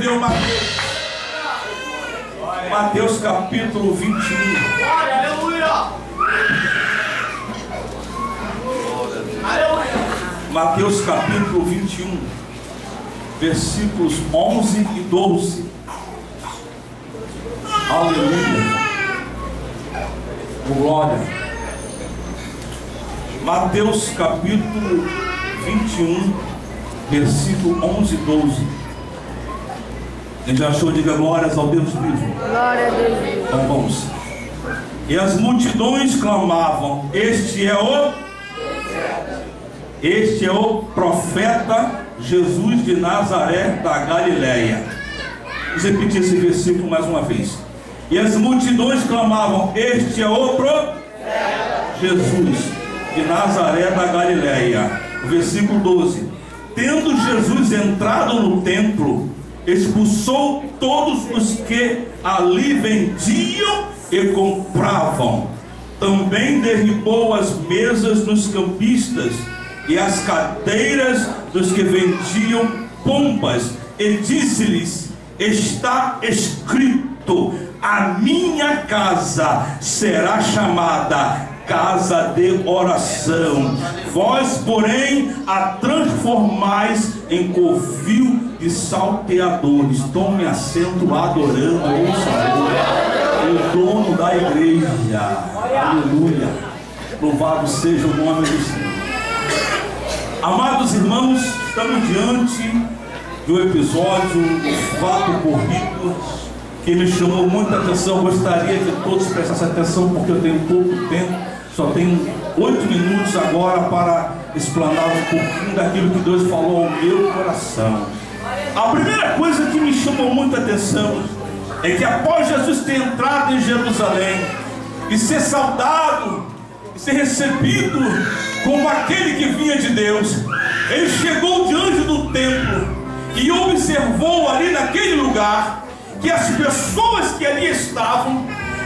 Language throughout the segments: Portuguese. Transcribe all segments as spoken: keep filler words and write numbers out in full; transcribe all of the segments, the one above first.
escreveu Mateus. Mateus capítulo vinte e um. Aleluia! Aleluia! Mateus capítulo vinte e um, versículos onze e doze. Aleluia! Glória! Mateus capítulo vinte e um, versículo onze e doze. Quem já achou, diga glórias ao Deus vivo. Glória a Deus. Então vamos. E as multidões clamavam: Este é o Este é o profeta Jesus de Nazaré da Galileia. Vamos repetir esse versículo mais uma vez. E as multidões clamavam: Este é o profeta Jesus de Nazaré da Galileia. O versículo doze. Tendo Jesus entrado no templo, expulsou todos os que ali vendiam e compravam. Também derribou as mesas dos campistas e as cadeiras dos que vendiam pombas, e disse-lhes: Está escrito, a minha casa será chamada casa de oração, vós porém a transformais em covil de salteadores. Tome assento adorando o Senhor, o dono da igreja. Aleluia, louvado seja o nome do Senhor. Amados irmãos, estamos diante de um episódio, um fato corrido que me chamou muita atenção. Gostaria que todos prestassem atenção, porque eu tenho pouco tempo. Só tenho oito minutos agora para explanar um pouquinho daquilo que Deus falou ao meu coração. A primeira coisa que me chamou muita atenção é que após Jesus ter entrado em Jerusalém e ser saudado, e ser recebido como aquele que vinha de Deus, ele chegou diante do templo e observou ali naquele lugar que as pessoas que ali estavam,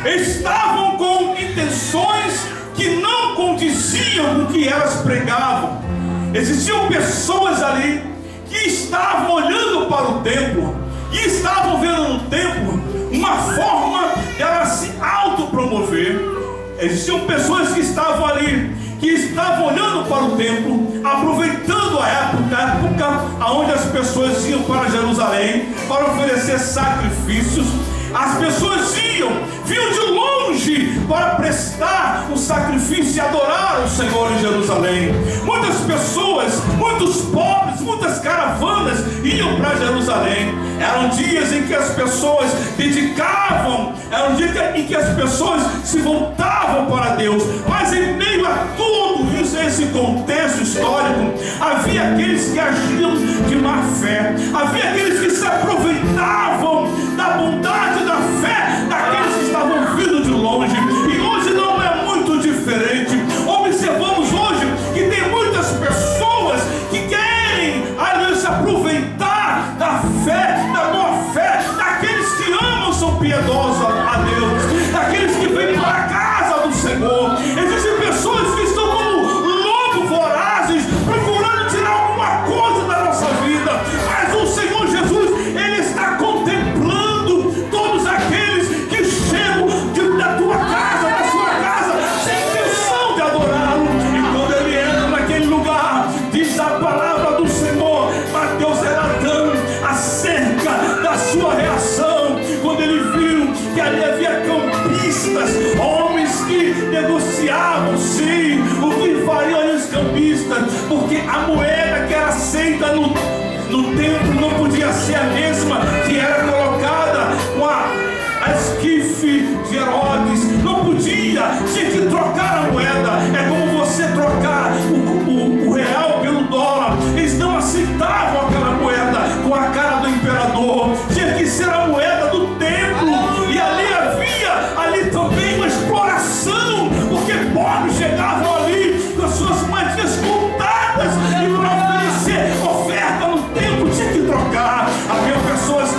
estavam com intenções que não condiziam com o que elas pregavam. Existiam pessoas ali que estavam olhando para o templo e estavam vendo no templo uma forma de ela se autopromover. Existiam pessoas que estavam ali, que estavam olhando para o templo, aproveitando a época, a época onde as pessoas iam para Jerusalém para oferecer sacrifícios. As pessoas iam, vinham de longe para prestar um sacrifício e adorar o Senhor em Jerusalém. Muitas pessoas, muitos pobres, muitas caravanas iam para Jerusalém. Eram dias em que as pessoas dedicavam, eram dias em que as pessoas se voltavam para Deus. Mas em meio a tudo isso, esse contexto histórico, havia aqueles que agiam de má fé, havia aqueles que se aproveitavam da bondade, da fé daqueles que estavam vindo de longe. E hoje não é muito diferente. Observamos hoje que tem muitas pessoas que querem ali se aproveitar da fé, da boa fé daqueles que amam, são piedosos a Deus, daqueles que vêm para a casa do Senhor. Existem pessoas que estão como lobos vorazes, procurando tirar alguma coisa da nossa vida, mas o Senhor Jesus, Ele está contemplando todos aqueles que chegam de, da tua casa, da sua casa, sem intenção de adorá-lo. E quando Ele entra naquele lugar, diz a palavra do Senhor, Mateus relatando acerca da sua reação, quando ele viu que ali havia campistas, homens que negociavam, sim, o que fariam ali os campistas, porque a moeda que era aceita no, no templo não podia ser a mesma que era colocada com a, a esquife de Herodes. Não podia, tinha que trocar a moeda. É como você trocar o, o, o real pelo dólar. Eles não aceitavam aquela moeda com a cara do imperador, tinha que ser a moeda do templo. E ali havia ali também uma exploração, porque pobres chegavam ali com as suas moedinhas contadas, e para oferecer oferta no templo tinha que trocar. Havia pessoas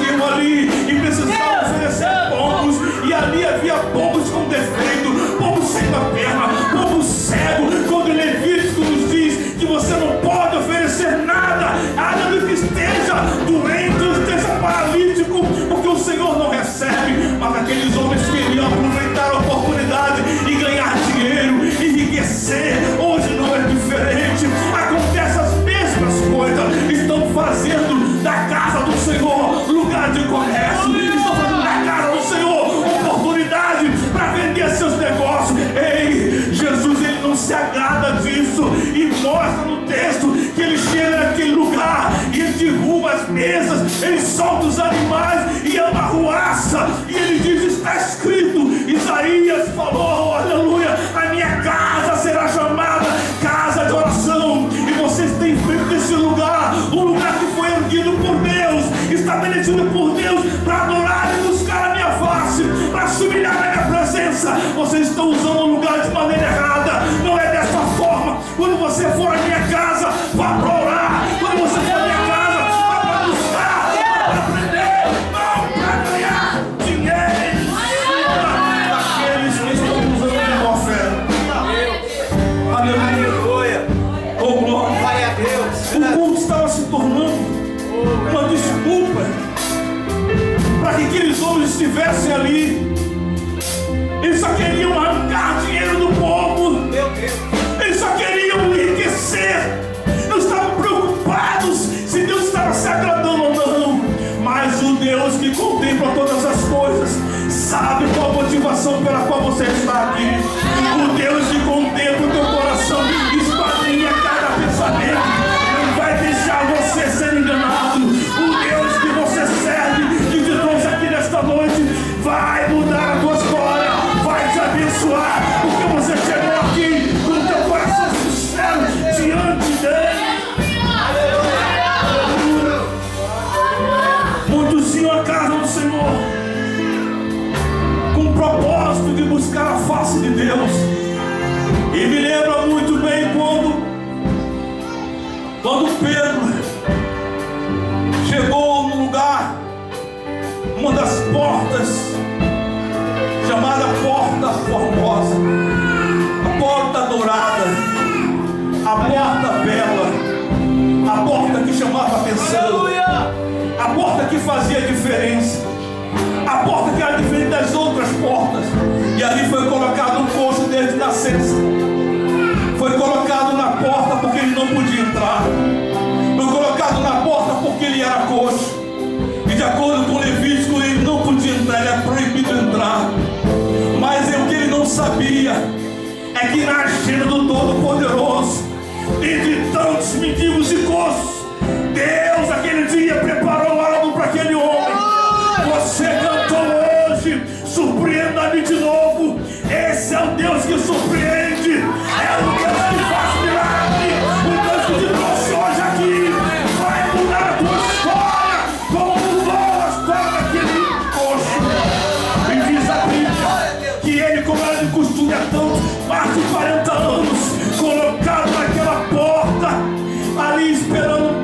as mesas, ele solta os animais e ama a ruaça. E ele diz, está escrito, Isaías falou, aleluia, a minha casa será chamada casa de oração. E vocês têm feito desse lugar um lugar que foi erguido por Deus, estabelecido por Deus, para adorar e buscar a minha face, para se humilhar na minha presença. Vocês estão usando o lugar de maneira errada. Não é dessa forma. Quando você for à minha casa, vá para orar. Quando você for à minha casa, vá para buscar, vá para aprender, não para ganhar dinheiro daqueles que estão usando de boa fé. Aleluia. Oh, glória. Glória a Deus. O culto estava se tornando uma desculpa para que aqueles homens estivessem ali. Eles só queriam arrancar dinheiro do povo. Meu Deus. Eles só queriam enriquecer. Não estavam preocupados se Deus estava se agradando ou não. Mas o Deus que contempla todas as coisas sabe qual a motivação pela qual você está aqui. O Deus que contempla o teu coração, esquadrinha cada pensamento, não vai deixar você ser enganado. O Deus que você serve, que te trouxe aqui nesta noite, vai mudar a tua história, vai te abençoar, porque você chegou aqui com o teu coração sincero diante dele. Muitos iam à casa do Senhor com o propósito de buscar a face de Deus. E me lembra muito bem quando quando Pedro chegou no lugar, uma das portas, chamada Porta Formosa, a Porta Dourada, a Porta Bela, a porta que chamava atenção, a porta que fazia diferença, a porta que era diferente das outras portas. E ali foi colocado um coxo desde nascença. Foi colocado na porta porque ele não podia entrar. Foi colocado na porta porque ele era coxo. E de acordo com o Levítico, ele não podia entrar, ele é proibido entrar. Mas é o que ele não sabia é que na agenda do Todo-Poderoso, entre tantos mendigos e coxos, Deus aquele dia preparou algo para aquele homem. Você cantou hoje, surpreenda-me de novo. Esse é o Deus que surpreende, é o Deus que faz milagre, o Deus que te trouxe hoje aqui. Vai mudar a tua história, como mudou a história daquele coxo. E diz a Bíblia que ele, como era de costume há tantos, mais de quarenta anos, colocado naquela porta, ali esperando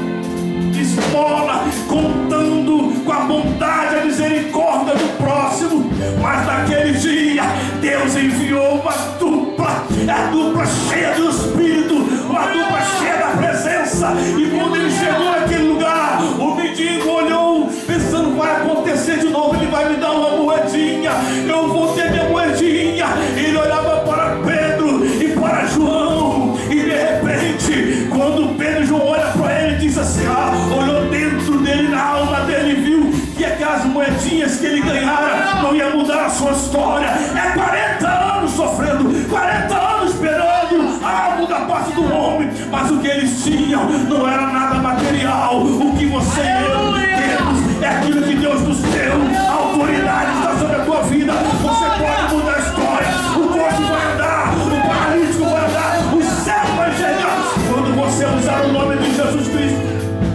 esmola, contando com a bondade, a misericórdia do próximo. Mas naquele dia Deus enviou uma dupla, a dupla cheia do Espírito, uma dupla cheia da presença. E quando ele chegou naquele lugar, o mendigo olhou pensando, vai acontecer de novo, ele vai me dar uma moedinha, eu vou ter minha moedinha. Ele olhava para Pedro e para João, e de repente, quando Pedro e João olham para ele, diz assim, ah, olhou dentro dele, na alma dele, viu que aquelas moedinhas que ele ganhara não ia mudar a sua história. É quarenta anos sofrendo, quarenta anos esperando algo da parte do homem, mas o que eles tinham não era nada material. O que você e eu temos é aquilo que Deus nos deu. A autoridade está sobre a tua vida. Você pode mudar a história. O coxo vai andar, o paralítico vai andar, o cego vai chegar quando você usar o nome de Jesus Cristo.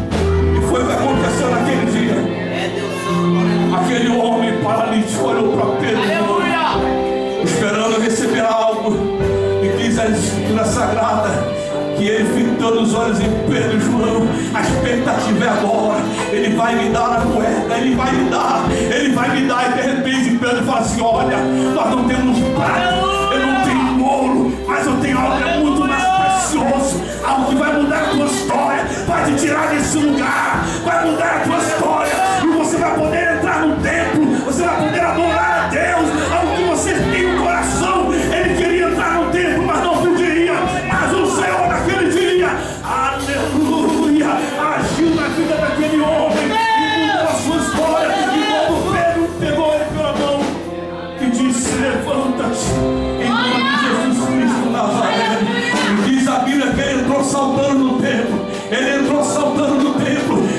E foi o que aconteceu naquele dia. Aquele homem paralítico olhou para Pedro, esperando receber algo, e diz a Escritura Sagrada que ele, fitando os olhos em Pedro e João, a expectativa é agora. Ele vai me dar a moeda, ele vai me dar, ele vai me dar. E de repente Pedro fala assim, olha, nós não temos prata, eu não tenho ouro, mas eu tenho algo que é muito mais precioso, algo que vai mudar a tua história, vai te tirar desse lugar, vai mudar a tua história, e você vai poder entrar no templo, você vai poder adorar a Deus, algo que você tem no coração. Ele queria entrar no templo, mas não podia, mas o Senhor naquele dia, aleluia, agiu na vida daquele homem e mudou a sua história. E quando Pedro pegou ele pela mão e disse, levanta-te em nome de Jesus Cristo Nazareno, e diz a Bíblia que ele entrou saltando no templo, ele entrou saltando no templo,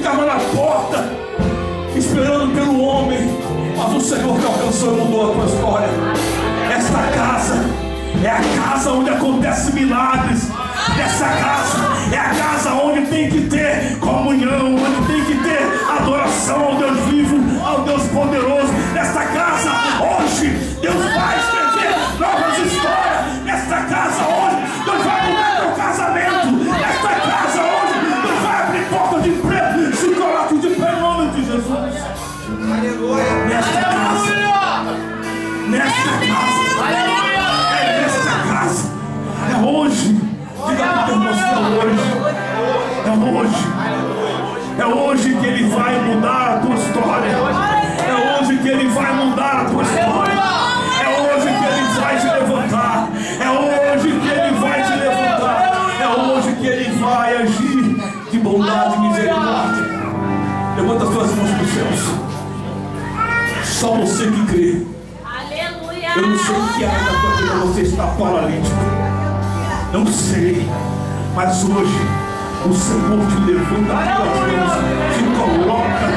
ficava na porta, esperando pelo homem, mas o Senhor te alcançou e mudou a tua história. Esta casa é a casa onde acontecem milagres. Essa casa é a casa onde tem que ter comunhão, onde tem que ter adoração ao Deus vivo, ao Deus poderoso. Nesta casa hoje Deus vai escrever novas histórias. Nesta casa hoje Deus vai mudar teu casamento. Nesta casa hoje Deus vai abrir porta de emprego. Se coloque de pé em nome de Jesus. Aleluia. Nesta casa, nesta casa, é nesta casa, é hoje. Diga para Deus, é hoje, é hoje, é hoje que Ele vai mudar a tua história, é hoje que Ele vai mudar a tua história, é hoje que Ele vai te levantar, é hoje que Ele vai te levantar, é hoje que Ele vai agir de bondade e misericórdia. Levanta as tuas mãos para os céus. Só você que crê. Eu não sei que área da tua vida você está paralítico. Não sei, mas hoje o Senhor te levanta pelas mãos, te coloca